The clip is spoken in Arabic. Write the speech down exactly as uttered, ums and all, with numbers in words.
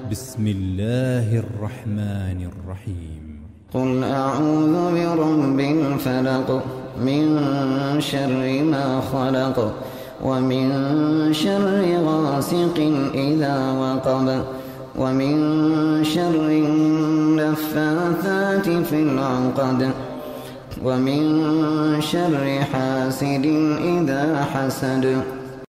بسم الله الرحمن الرحيم قل أعوذ برب الفلق من شر ما خلق ومن شر غاسق إذا وقب ومن شر النفاثات في العقد ومن شر حاسد إذا حسد.